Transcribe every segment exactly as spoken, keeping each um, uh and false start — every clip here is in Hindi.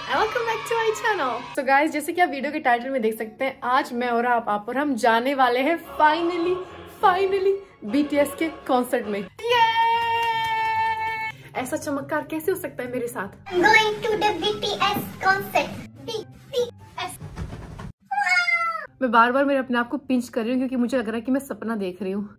Welcome back to my channel. So guys, जैसे कि आप वीडियो के टाइटल में देख सकते हैं, आज मैं और आप आप और हम जाने वाले हैं फाइनली फाइनली बीटीएस के कॉन्सर्ट में। ऐसा चमत्कार कैसे हो सकता है मेरे साथ? Going to the B T S concert. B T S. मैं बार बार मेरे अपने आप को पिंच कर रही हूँ क्योंकि मुझे लग रहा है कि मैं सपना देख रही हूँ।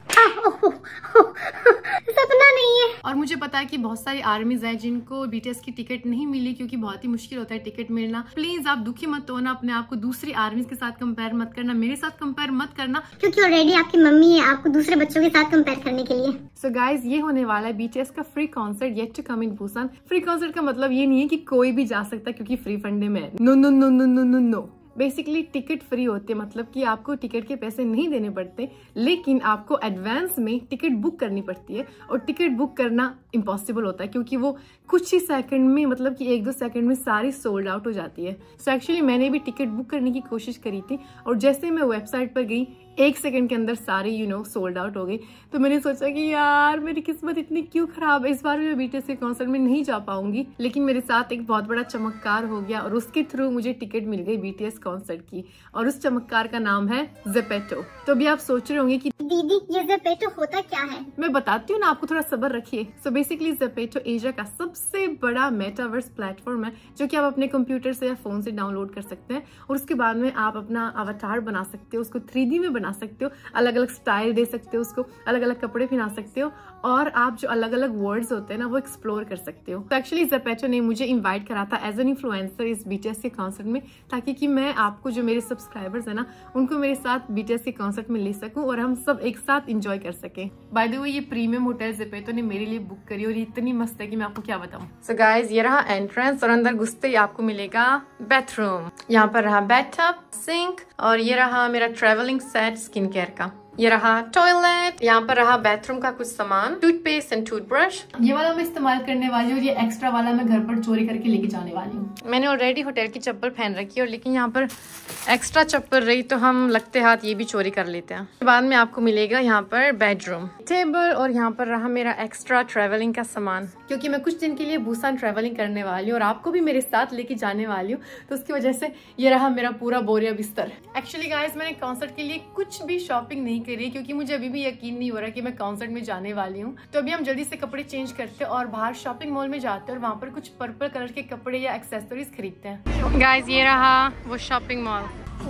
सपना नहीं है। और मुझे पता है कि बहुत सारी आर्मीज हैं जिनको बीटीएस की टिकट नहीं मिली क्योंकि बहुत ही मुश्किल होता है टिकट मिलना। प्लीज आप दुखी मत होना, अपने आप को दूसरी आर्मीज के साथ कंपेयर मत करना, मेरे साथ कंपेयर मत करना, क्योंकि ऑलरेडी आपकी मम्मी है आपको दूसरे बच्चों के साथ कंपेयर करने के लिए। सो so गाइज, ये होने वाला है बीटीएस का free concert yet to come in Busan. Free concert का मतलब ये नहीं है कि कोई भी जा सकता क्योंकि फ्री फंडे में। No no no no no no no basically ticket free होते हैं, मतलब कि आपको टिकट के पैसे नहीं देने पड़ते, लेकिन आपको एडवांस में टिकट बुक करनी पड़ती है। और टिकट बुक करना इम्पॉसिबल होता है क्योंकि वो कुछ ही सेकंड में, मतलब कि एक दो सेकंड में सारी सोल्ड आउट हो जाती है। सो so एक्चुअली मैंने भी टिकट बुक करने की कोशिश करी थी और जैसे मैं वेबसाइट पर गई एक सेकंड के अंदर सारी यू नो सोल्ड आउट हो गई। तो मैंने सोचा कि यार मेरी किस्मत इतनी क्यों खराब है, इस बार मैं बीटीएस के कॉन्सर्ट में नहीं जा पाऊंगी। लेकिन मेरे साथ एक बहुत बड़ा चमत्कार हो गया और उसके थ्रू मुझे टिकट मिल गई बीटीएस कॉन्सर्ट की, और उस चमत्कार का नाम है ज़ेपेटो। तो अभी आप सोच रहे होंगे कि दीदी ये ज़ेपेटो होता क्या है? मैं बताती हूँ ना, आपको थोड़ा सब्र रखिए। सो बेसिकली ज़ेपेटो एशिया का सबसे बड़ा मेटावर्स प्लेटफॉर्म है जो कि आप अपने कंप्यूटर से या फोन से डाउनलोड कर सकते हैं और उसके बाद में आप अपना अवतार बना सकते हो, उसको थ्री डी में बना सकते हो, अलग अलग स्टाइल दे सकते हो, उसको अलग अलग कपड़े पहना सकते हो और आप जो अलग अलग वर्ड्स होते हैं ना वो एक्सप्लोर कर सकते हो। तो एक्चुअली ज़ेपेटो ने मुझे इनवाइट करा था एज एन इन्फ्लुएंसर इस बीटीएस के कॉन्सर्ट में, ताकि कि मैं आपको जो मेरे सब्सक्राइबर्स है ना उनको मेरे साथ बीटीएस के कॉन्सर्ट में ले सकूं और हम सब एक साथ एंजॉय कर सकें। बाय द वे, ये प्रीमियम होटल ज़ेपेटो ने मेरे लिए बुक करी और ये इतनी मस्त है कि मैं आपको क्या बताऊं। सो गाइस, ये रहा एंट्रेंस और अंदर घुसते ही आपको मिलेगा बाथरूम। यहाँ पर रहा बैथटब, सिंक और ये रहा मेरा ट्रेवलिंग सेट स्किन केयर का। ये रहा टॉयलेट, यहाँ पर रहा बाथरूम का कुछ सामान, टूथपेस्ट एंड टूथब्रश। ये वाला मैं इस्तेमाल करने वाली हूँ और ये एक्स्ट्रा वाला मैं घर पर चोरी करके लेके जाने वाली हूँ। मैंने ऑलरेडी होटल की चप्पल पहन रखी है और लेकिन यहाँ पर एक्स्ट्रा चप्पल रही तो हम लगते हाथ ये भी चोरी कर लेते हैं। बाद में आपको मिलेगा यहाँ पर बेडरूम, टेबल और यहाँ पर रहा मेरा एक्स्ट्रा ट्रेवलिंग का सामान, क्योंकि मैं कुछ दिन के लिए बुसान ट्रेवलिंग करने वाली हूँ और आपको भी मेरे साथ लेके जाने वाली हूँ, तो उसकी वजह से ये रहा मेरा पूरा बोरिया बिस्तर। एक्चुअली गाइस, मैंने कॉन्सर्ट के लिए कुछ भी शॉपिंग नहीं करी क्योंकि मुझे अभी भी यकीन नहीं हो रहा कि मैं कॉन्सर्ट में जाने वाली हूँ। तो अभी हम जल्दी से कपड़े चेंज करते हैं और बाहर शॉपिंग मॉल में जाते हैं और वहाँ पर कुछ पर्पल कलर के कपड़े या एक्सेसरीज खरीदते हैं। गाइस, ये रहा वो शॉपिंग मॉल।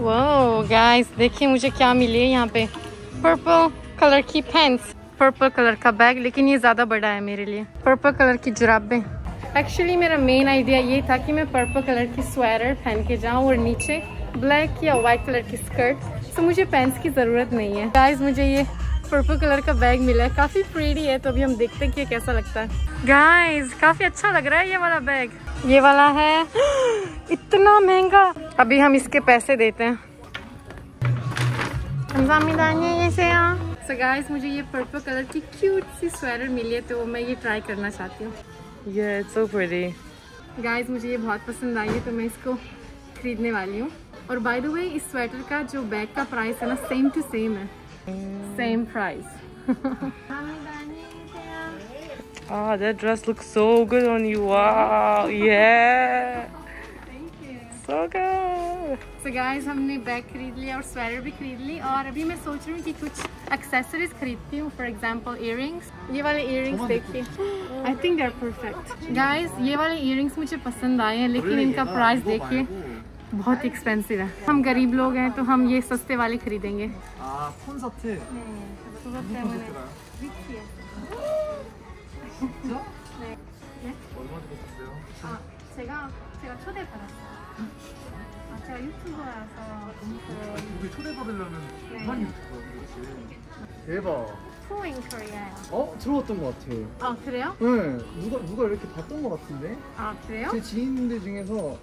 वो गाइस देखिए मुझे क्या मिली है यहाँ पे, पर्पल कलर की पैंट्स, पर्पल कलर का बैग, लेकिन ये ज्यादा बड़ा है मेरे लिए, पर्पल कलर की जुराबें। एक्चुअली मेरा मेन आइडिया ये था कि मैं पर्पल कलर की स्वेटर पहन के जाऊँ और नीचे ब्लैक या व्हाइट कलर की स्कर्ट, तो मुझे पैंट्स की जरूरत नहीं है। गाइस, मुझे ये पर्पल कलर का बैग मिला है, काफी प्रीटी है, तो अभी हम देखते हैं कि ये कैसा लगता है। गाइस, काफी अच्छा लग रहा है ये वाला बैग। ये वाला है इतना महंगा, अभी हम इसके पैसे देते हैं। So guys, मुझे ये पर्पल कलर की क्यूट सी स्वेटर मिली है तो मैं ये ट्राई करना चाहती हूँ। Yeah, it's so pretty. Guys, मुझे ये बहुत पसंद आई है तो मैं इसको खरीदने वाली हूँ। और बाय द वे, इस स्वेटर का जो बैग का प्राइस है ना सेम टू सेम है, same price. Ah, that dress looks so good on you. Wow, yeah. Thank you. So good. So guys, हमने बैग खरीद लिया और स्वेटर भी खरीद ली और अभी मैं सोच रही हूँ कि कुछ एक्सेसरीज खरीदती हूँ। फॉर एग्जाम्पल इयररिंग्स, ये वाले इयररिंग्स देखिए, I think they are perfect. Guys, ये वाले इयररिंग्स मुझे पसंद आए हैं लेकिन इनका प्राइस देखिए बहुत एक्सपेंसिव है। हम गरीब लोग हैं तो हम ये सस्ते वाले खरीदेंगे। 제가 제가 초대받았어요. 아, 제가 유튜버라서. 우리 초대받으려면 그만 유튜버지. 대박. Who in Korea요? 어? 들어봤던 것 같아. 아, 그래요? 네. 누가 누가 이렇게 봤던 것 같은데? 아, 그래요? 제 지인들 중에서.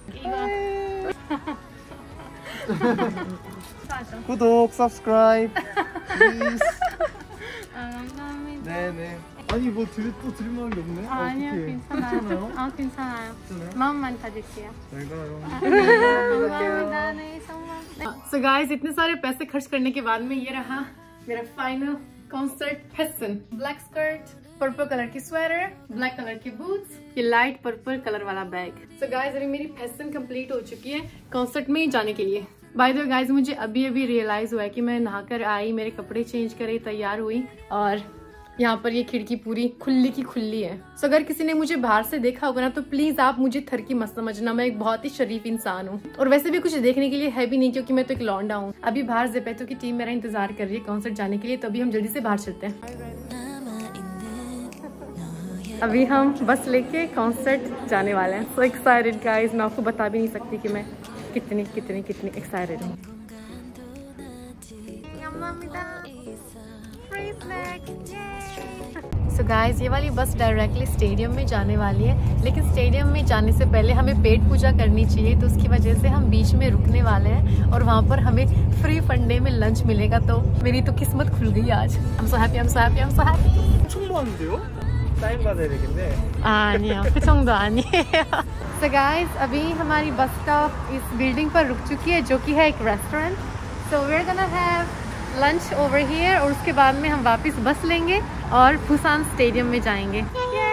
싸죠. 구독, subscribe, please. 아, 감사합니다. 네네. 아니 뭐 들, 또 들만한 게 없네? 아, 아니요, 어떡해. 괜찮아요. 괜찮아요? 아, 괜찮아요. 괜찮아요? 마음만 다질게요. 잘 가요. 감사합니다. 네, 정말. So guys, इतने सारे पैसे खर्च करने के बाद में ये रहा मेरा final concert fashion. Black skirt, purple colour की स्वेटर, ब्लैक कलर की बूट्स, ये लाइट पर्पल कलर वाला बैग। सो गाइस अभी मेरी फैशन कंप्लीट हो चुकी है कॉन्सर्ट में जाने के लिए। बाय द वे गाइस मुझे अभी अभी रियलाइज हुआ है कि मैं नहाकर आई, मेरे कपड़े चेंज करे, तैयार हुई और यहाँ पर ये खिड़की पूरी खुली की खुली है। सो अगर किसी ने मुझे बाहर से देखा होगा ना तो प्लीज आप मुझे थरकी मत समझना, मैं एक बहुत ही शरीफ इंसान हूँ और वैसे भी कुछ देखने के लिए है भी नहीं क्योंकि मैं तो एक लौंडा हूँ। अभी बाहर ज़ेपेटो की टीम मेरा इंतजार कर रही है कॉन्सर्ट जाने के लिए, तो अभी हम जल्दी से बाहर चलते हैं। अभी हम बस लेके कॉन्सर्ट जाने वाले हैं। सो एक्साइटेड गाइस, मैं आपको बता भी नहीं सकती कि मैं कितनी कितनी कितनी एक्साइटेड हूँ। सो गाइस ये वाली बस डायरेक्टली स्टेडियम में जाने वाली है, लेकिन स्टेडियम में जाने से पहले हमें पेट पूजा करनी चाहिए, तो उसकी वजह से हम बीच में रुकने वाले हैं और वहाँ पर हमें फ्री फंडे में लंच मिलेगा। तो मेरी तो किस्मत खुल गई आज। I'm so happy, I'm so happy, I'm so happy. 엄청 많은데요? 사인 받아야 되겠네. 아니요, 그 정도 아니에요. So guys, अभी हमारी बस स्टॉप इस बिल्डिंग पर रुक चुकी है जो कि है एक restaurant. So we're gonna have lunch over here और उसके बाद में हम वापस बस लेंगे और बुसान स्टेडियम में जाएंगे।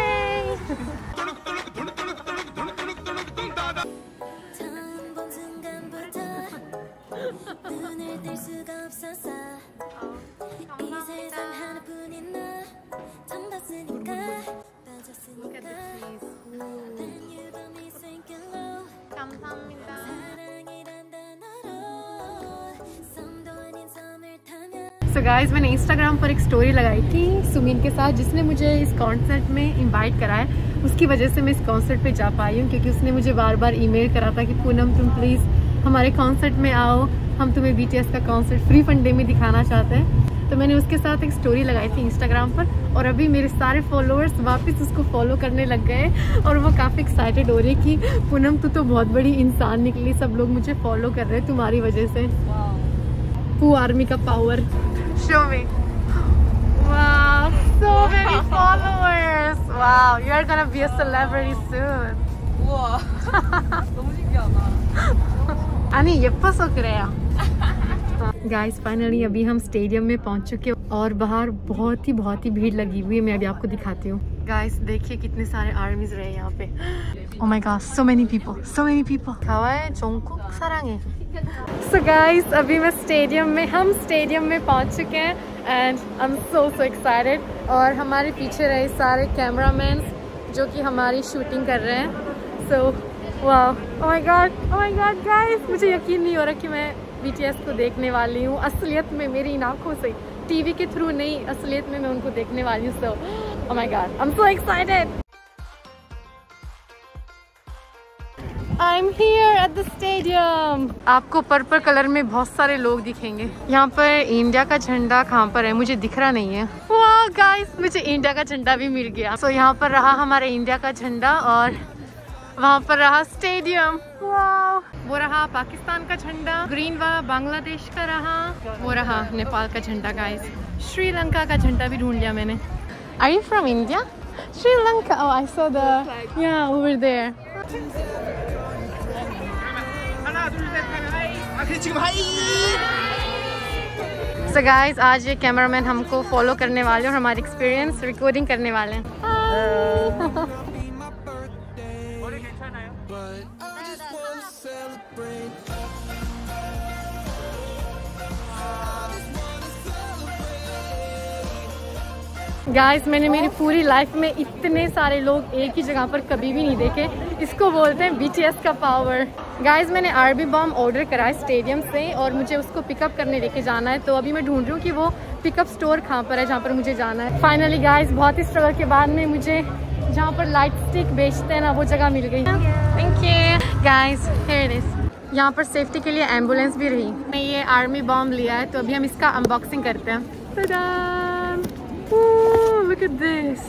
So guys, मैंने इंस्टाग्राम पर एक स्टोरी लगाई थी सुमिन के साथ, जिसने मुझे इस कॉन्सर्ट में इनवाइट करा है। उसकी वजह से मैं इस कॉन्सर्ट पे जा पाई हूँ क्योंकि उसने मुझे बार बार ईमेल करा था कि पूनम तुम प्लीज़ हमारे कॉन्सर्ट में आओ, हम तुम्हें बीटीएस का कॉन्सर्ट फ्री फंडे में दिखाना चाहते हैं। तो मैंने उसके साथ एक स्टोरी लगाई थी इंस्टाग्राम पर और अभी मेरे सारे फॉलोअर्स वापस उसको फॉलो करने लग गए और वो काफ़ी एक्साइटेड हो रही है कि पूनम तू तो बहुत बड़ी इंसान निकली, सब लोग मुझे फॉलो कर रहे हैं तुम्हारी वजह से। पू आर्मी का power. Show me. Wow, so many followers. Wow, you're gonna be a celebrity soon. 우와. 너무 신기하다. 아니 예뻐서 그래요. Guys, finally अभी हम स्टेडियम में पहुंच चुके हैं और बाहर बहुत ही बहुत ही भीड़ लगी हुई है। मैं अभी आपको दिखाती हूँ। Guys, देखिए कितने सारे आर्मीज रहे यहाँ पे। Oh my God, so many people, so many people. 가와의 종국 사랑해. So guys, अभी मैं स्टेडियम में हम स्टेडियम में पहुंच चुके हैं and I am so so excited. और हमारे पीछे रहे सारे कैमरामैन जो कि हमारी शूटिंग कर रहे हैं। So wow, oh my God, oh my God guys, मुझे यकीन नहीं हो रहा कि मैं बीटीएस को देखने वाली हूँ असलियत में, मेरी इन आँखों से, टीवी के थ्रू नहीं, असलियत में मैं उनको देखने वाली हूँ। So oh my God, I am so excited. I'm here at the stadium. आपको पर्पल कलर में बहुत सारे लोग दिखेंगे। यहाँ पर इंडिया का झंडा कहाँ पर है मुझे दिख रहा नहीं है। वाह गाइस, मुझे इंडिया का झंडा भी मिल गया। सो so, यहाँ पर रहा हमारे इंडिया का झंडा और वहाँ पर रहा स्टेडियम। वाह, वो रहा पाकिस्तान का झंडा, ग्रीन वाला बांग्लादेश का रहा, वो रहा नेपाल का झंडा। गाइस, श्रीलंका का झंडा भी ढूंढ लिया मैंने। Are you from India? Sri Lanka. Oh, I saw the yeah over there. So guys, आज ये कैमरामैन हमको फॉलो करने वाले हैं और हमारी एक्सपीरियंस रिकॉर्डिंग करने वाले हैं। गाइस, मैंने मेरी पूरी लाइफ में इतने सारे लोग एक ही जगह पर कभी भी नहीं देखे। इसको बोलते हैं बीटीएस का पावर। गाइस, मैंने आरबी बॉम्ब ऑर्डर करा है स्टेडियम से और मुझे उसको पिकअप करने लेके जाना है। तो अभी मैं ढूंढ रही हूँ कि वो पिकअप स्टोर कहाँ पर है जहाँ पर मुझे जाना है। फाइनली गाइस, बहुत ही स्ट्रगल के बाद में मुझे जहाँ पर लाइट स्टिक बेचते हैं ना वो जगह मिल गई। Thank you guys, here it is. यहाँ पर सेफ्टी के लिए एम्बुलेंस भी रही। मैं ये आर्मी बॉम्ब लिया है तो अभी हम इसका अनबॉक्सिंग करते हैं। Ooh, look at this.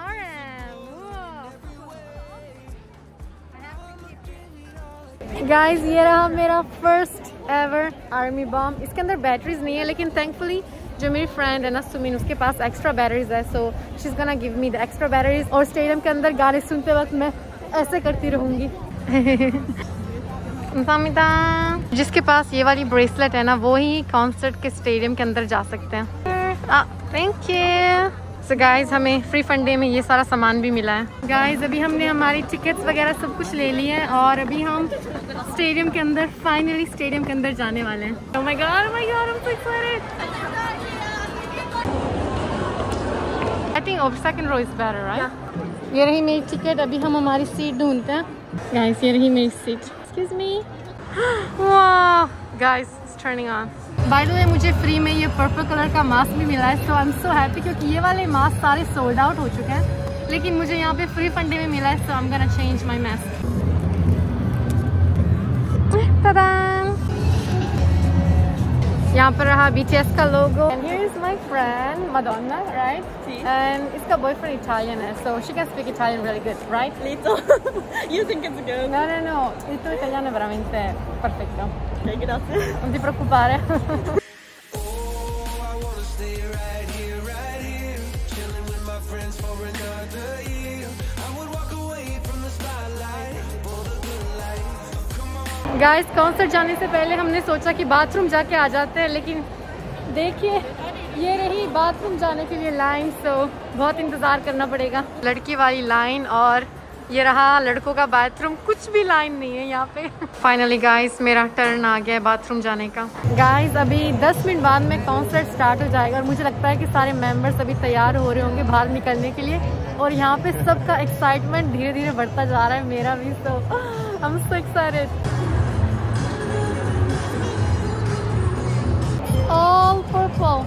Guys, ये रहा मेरा फर्स्ट एवर आर्मी बॉम्ब। इसके अंदर बैटरीज नहीं है लेकिन थैंकफुली जो मेरी फ्रेंड है ना सुमिन, उसके पास एक्स्ट्रा बैटरीज है। So she is gonna give me the extra batteries. और स्टेडियम के अंदर गाने सुनते वक्त मैं ऐसे करती रहूंगी। जिसके पास ये वाली ब्रेसलेट है ना वो ही कॉन्सर्ट के स्टेडियम के अंदर जा सकते हैं। Thank you. So guys, हमें फ्री फंडे में ये सारा सामान भी मिला है। Guys, अभी हमने हमारी टिकट्स वगैरह सब कुछ ले लिए हैं और अभी हम स्टेडियम के अंदर, फाइनली स्टेडियम के अंदर जाने वाले हैं। Oh my god, oh my god, I'm so excited. I think over second row is better, right? Yeah. ये रही मेरी टिकट, अभी हम हमारी सीट ढूंढते हैं। Guys, ये रही मेरी seat. Excuse me. Wow, guys, it's turning on. By the way, मुझे फ्री में ये पर्पल कलर का मास्क भी मिला है, so I'm so happy क्योंकि ये वाले मास्क सारे सोल्ड आउट हो चुके हैं, लेकिन मुझे यहाँ पे फ्री फंडे में मिला है, so I'm gonna change my mask. Ta-da! यहाँ पर रहा B T S का लोगो। And here is my friend Madonna, right? Sí. And इसका boyfriend Italian है, so she can speak Italian really good, right? Little. You think it's good? No, no, no. Il tuo italiano è veramente perfetto. Ok, grazie. Non ti preoccupare. Guys, concert जाने से पहले हमने सोचा कि बाथरूम जाके आ जाते हैं, लेकिन देखिए ये रही बाथरूम जाने के लिए लाइन, सो बहुत इंतज़ार करना पड़ेगा। लड़की वाली लाइन और ये रहा लड़कों का बाथरूम, कुछ भी लाइन नहीं है यहाँ पे। फाइनली गाइस, मेरा टर्न आ गया है बाथरूम जाने का। गाइस, अभी दस मिनट बाद में कॉन्सर्ट स्टार्ट हो जाएगा और मुझे लगता है कि सारे मेंबर्स अभी तैयार हो रहे होंगे बाहर निकलने के लिए, और यहाँ पे सबका एक्साइटमेंट धीरे धीरे बढ़ता जा रहा है, मेरा भी। So I am so excited. All purple.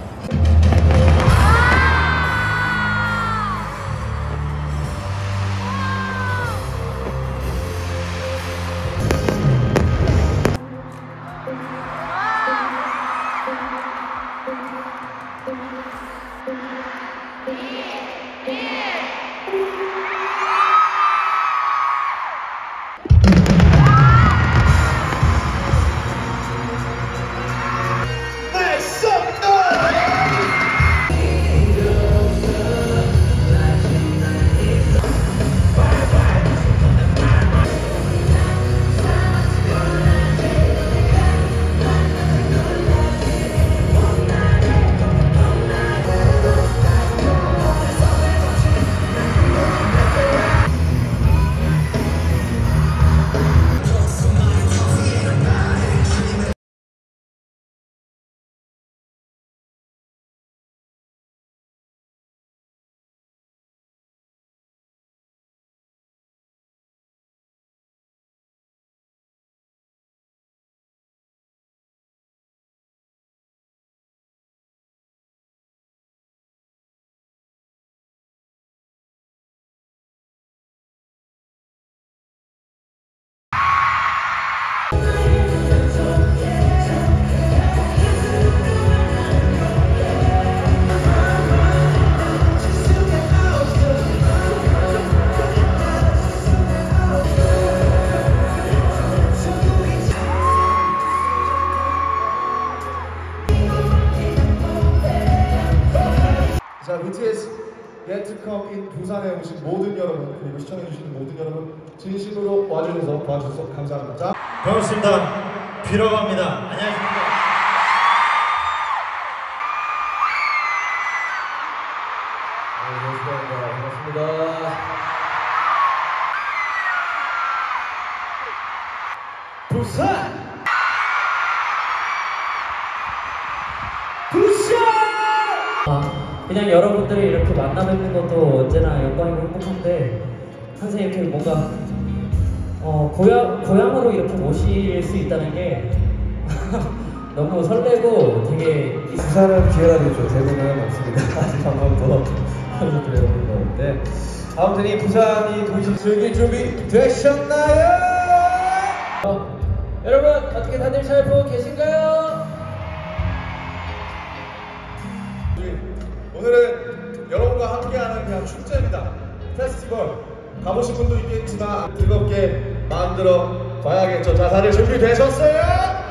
자, 비티에스 Yet to Come in 부산에 오신 모든 여러분, 그리고 시청해주시는 모든 여러분, 진심으로 와주셔서 도와주셔서 감사합니다. 자, 반갑습니다. 비라고 합니다. 안녕하십니까. 반갑습니다. 부산! 그냥 여러분들이 이렇게 만나 뵙는 것도 언제나 영광이고 행복한데, 항상 이렇게 뭔가 어, 고향, 고향으로 이렇게 모실 수 있다는 게 너무 설레고 되게. 부산은 기회가 되죠. 대구는 없습니다. 아직 한 번도 알려드려본 거 없는데, 아무튼 이 부산이 도시 즐길 준비 되셨나요? 어, 여러분 어떻게 다들 잘 보고 계신가요? 오늘은 여러분과 함께하는 그냥 축제입니다. 페스티벌. 가보신 분도 있겠지만 즐겁게 만들어 봐야겠죠. 자, 다들 준비되셨어요?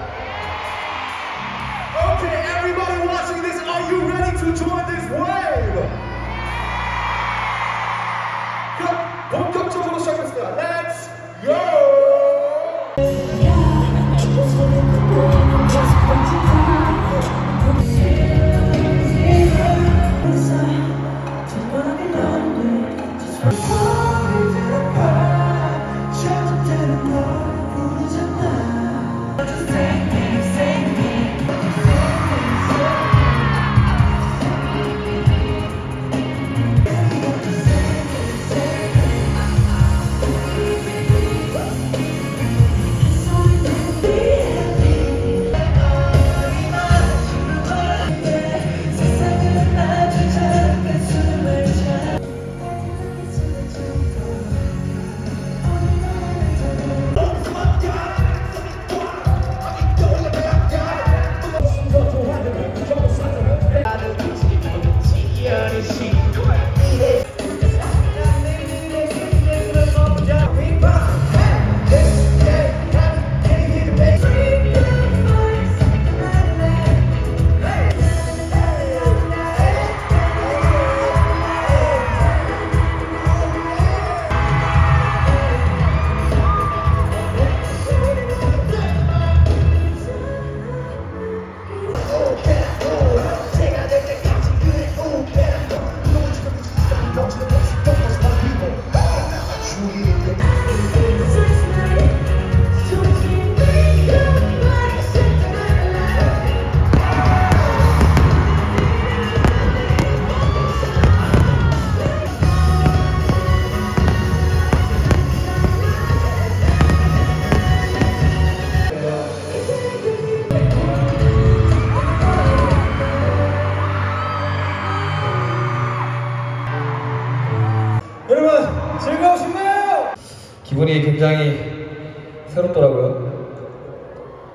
Okay, everybody watching this, are you ready to join this wave? 그럼 본격적으로 시작하겠습니다. Let's go!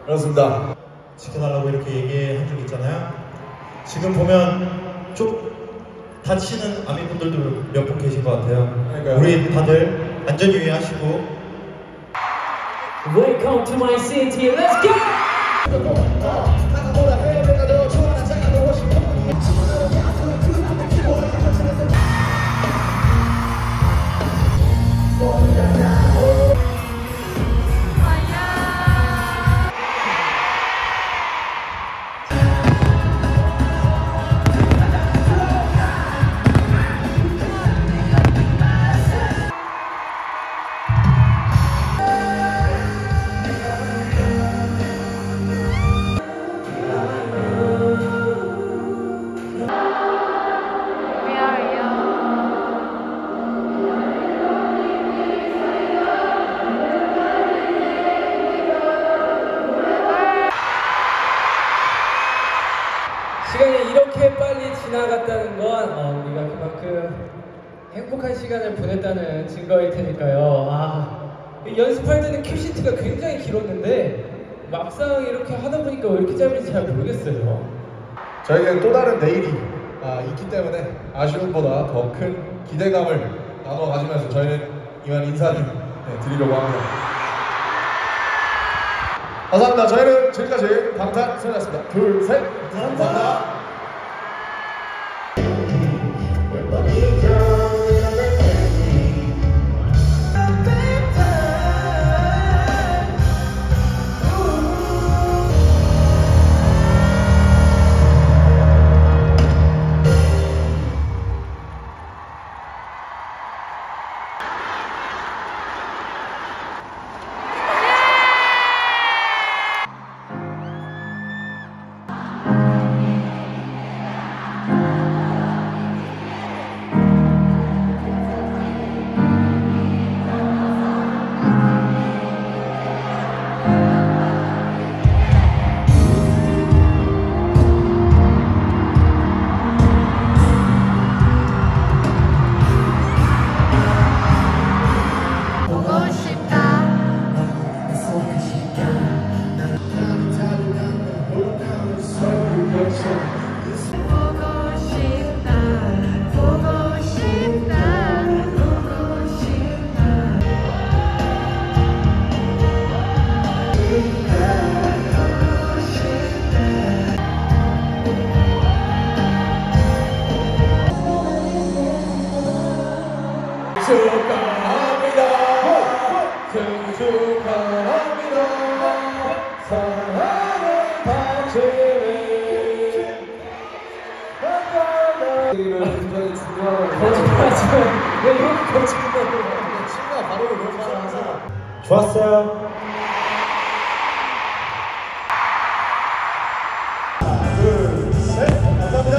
그렇습니다. 지켜달라고 이렇게 얘기한 적 있잖아요. 지금 보면 좀 다치는 아미분들도 몇 분 계신 것 같아요. 그러니까요. 우리 다들 안전 유의하시고. Welcome to my city. Let's go. 시간이 이렇게 빨리 지나갔다는 건 어, 우리가 그만큼 행복한 시간을 보냈다는 증거일 테니까요. 아, 연습할 때는 큐시트가 굉장히 길었는데 막상 이렇게 하다 보니까 왜 이렇게 짧은지 잘 모르겠어요. 저에게는 또 다른 내일이 아, 있기 때문에 아쉬움보다 더 큰 기대감을 나눠 가지면서 저희는 이만 인사 좀 네, 드리려고 합니다. 감사합니다. 저희는 지금까지 방탄소년단이었습니다. 둘, 셋. 감사합니다. 축하합니다. 생일 축하합니다. 사랑하는 박재민. 굉장히 중요하다고. 거짓말하지 마. 왜 이렇게 거짓말을 해? 친구가 바로 너무 사랑하서. 좋았어요. 둘, 셋. 감사합니다.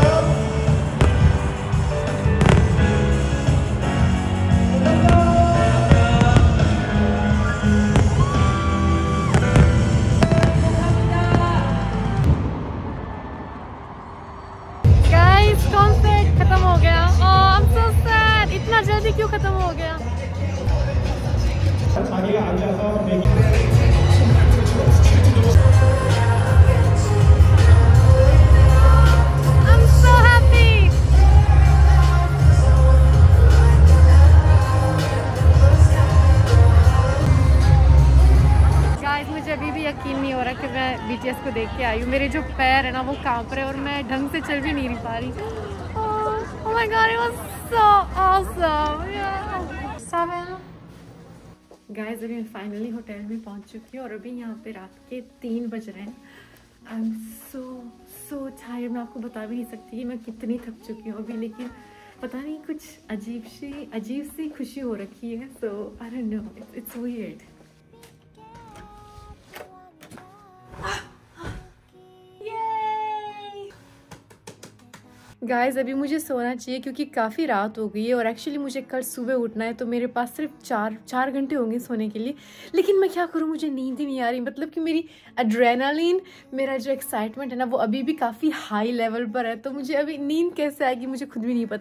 Concert खत्म हो गया। ओह आई एम सो सैड, इतना जल्दी क्यों खत्म हो गया? I'm so happy. Guys, मुझे अभी भी यकीन नहीं हो रहा कि मैं B T S को देख के आई हूँ। मेरे जो पैर है ना वो कांप रहे हैं और मैं ढंग से चल भी नहीं रही पा रही। Oh my god, it was so awesome. Yeah. Seven. Guys, अभी मैं फाइनली होटल में पहुंच चुकी हूँ और अभी यहाँ पे रात के तीन बज रहे हैं। I am so so tired. मैं आपको बता भी नहीं सकती कि मैं कितनी थक चुकी हूँ अभी, लेकिन पता नहीं कुछ अजीब सी अजीब सी खुशी हो रखी है। So I don't know, it's weird. Guys, अभी मुझे सोना चाहिए क्योंकि काफ़ी रात हो गई है और एक्चुअली मुझे कल सुबह उठना है, तो मेरे पास सिर्फ चार चार घंटे होंगे सोने के लिए। लेकिन मैं क्या करूँ, मुझे नींद ही नहीं आ रही। मतलब कि मेरी एड्रेनालिन, मेरा जो एक्साइटमेंट है ना, वो अभी भी काफ़ी हाई लेवल पर है, तो मुझे अभी नींद कैसे आएगी मुझे खुद भी नहीं पता।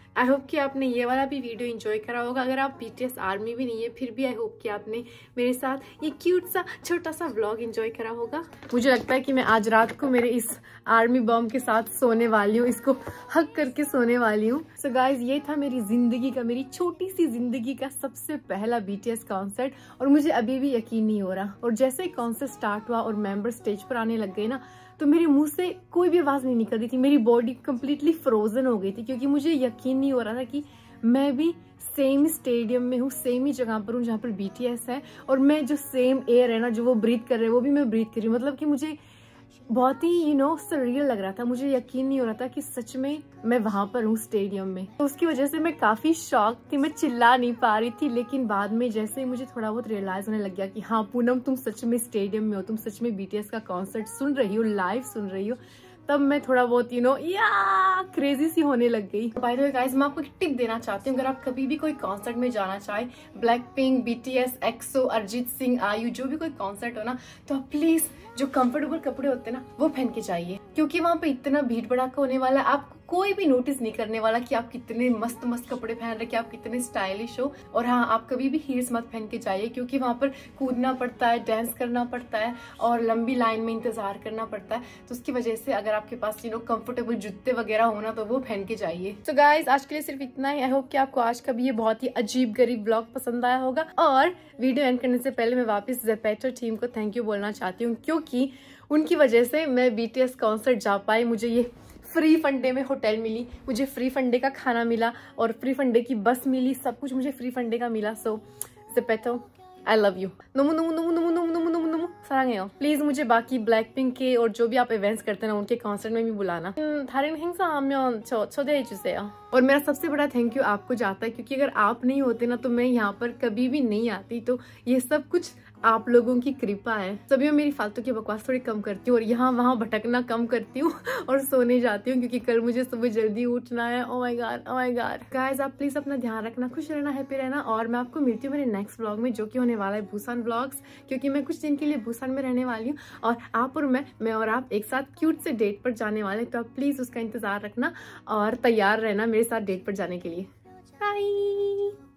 आई होप कि आपने ये वाला भी वीडियो एंजॉय करा होगा। अगर आप बीटीएस आर्मी भी नहीं है फिर भी आई होप कि आपने मेरे साथ ये क्यूट सा छोटा सा व्लॉग एंजॉय करा होगा। मुझे लगता है कि मैं आज रात को मेरे इस आर्मी बॉम्ब के साथ सोने वाली हूँ, इसको हक करके सोने वाली हूँ। सो गाइज ये था मेरी जिंदगी का, मेरी छोटी सी जिंदगी का सबसे पहला बीटीएस कॉन्सर्ट और मुझे अभी भी यकीन नहीं हो रहा। और जैसे ही कॉन्सर्ट स्टार्ट हुआ और मेंबर स्टेज पर आने लग गए ना, तो मेरे मुंह से कोई भी आवाज नहीं निकल रही थी, मेरी बॉडी कंप्लीटली फ्रोजन हो गई थी क्योंकि मुझे यकीन नहीं हो रहा था कि मैं भी सेम स्टेडियम में हूँ, सेम ही जगह पर हूँ जहाँ पर बीटीएस है और मैं जो सेम एयर है ना जो वो ब्रीथ कर रहे हैं वो भी मैं ब्रीथ कर रही हूँ। मतलब कि मुझे बहुत ही यू नो सरियल लग रहा था, मुझे यकीन नहीं हो रहा था कि सच में मैं वहां पर हूँ स्टेडियम में। तो उसकी वजह से मैं काफी शॉक थी, मैं चिल्ला नहीं पा रही थी। लेकिन बाद में जैसे ही मुझे थोड़ा बहुत रियलाइज होने लग गया कि हाँ पूनम तुम सच में स्टेडियम में हो, तुम सच में बीटीएस का कॉन्सर्ट सुन रही हो, लाइव सुन रही हो, तब मैं थोड़ा बहुत यू नो या क्रेजी सी होने लग गई। बाय द वे गाइस मैं आपको एक टिप देना चाहती हूँ, अगर आप कभी भी कोई कॉन्सर्ट में जाना चाहे, Blackpink, BTS, EXO, Arijit Singh, IU, जो भी कोई कॉन्सर्ट हो ना, तो आप प्लीज जो कंफर्टेबल कपड़े होते हैं ना वो पहन के जाइए क्योंकि वहां पे इतना भीड़ भड़ाका होने वाला है, आपको कोई भी नोटिस नहीं करने वाला कि आप कितने मस्त मस्त कपड़े पहन रहे, कि आप कितने स्टाइलिश हो। और हाँ आप कभी भी हील्स मत पहन के जाइए क्योंकि वहां पर कूदना पड़ता है, डांस करना पड़ता है और लंबी लाइन में इंतजार करना पड़ता है। तो उसकी वजह से अगर आपके पास यू नो कंफर्टेबल जूते वगैरह होना तो वो पहन के जाइए। तो गाइज आज के लिए सिर्फ इतना ही। आई होप कि आपको आज का भी ये बहुत ही अजीब गरीब ब्लॉग पसंद आया होगा। और वीडियो एंड करने से पहले मैं वापस ज़ेपेटो टीम को थैंक यू बोलना चाहती हूँ क्योंकि उनकी वजह से मैं बीटीएस कॉन्सर्ट जा पाई। मुझे ये फ्री फंडे में होटल मिली, मुझे फ्री फंडे का खाना मिला और फ्री फंडे की बस मिली, सब कुछ मुझे फ्री फंडे का मिला। सो ज़ेपेटो आई लव यू। नमु नमु नमु नमु नमु नमु नमु नमु सारांगे요। प्लीज मुझे बाकी ब्लैक पिंक के और जो भी आप इवेंट्स करते हैं ना उनके कॉन्सर्ट में भी बुलाना। 다른 행사하면 저 초대해 주세요। और मेरा सबसे बड़ा थैंक यू आपको जाता है क्योंकि अगर आप नहीं होते ना तो मैं यहाँ पर कभी भी नहीं आती। तो ये सब कुछ आप लोगों की कृपा है। तभी मैं मेरी फालतू की बकवास थोड़ी कम करती हूँ और यहाँ वहाँ भटकना कम करती हूँ और सोने जाती हूँ क्योंकि कल मुझे सुबह जल्दी उठना है। Oh my God, oh my God. Guys आप प्लीज अपना ध्यान रखना, खुश रहना, हैप्पी रहना और मैं आपको मिलती हूँ मेरे नेक्स्ट व्लॉग में जो कि होने वाला है बुसान व्लॉग्स, क्योंकि मैं कुछ दिन के लिए बुसान में रहने वाली हूँ और आप और मैं मैं और आप एक साथ क्यूट से डेट पर जाने वाले हैं। तो आप प्लीज उसका इंतजार रखना और तैयार रहना मेरे साथ डेट पर जाने के लिए। बाय।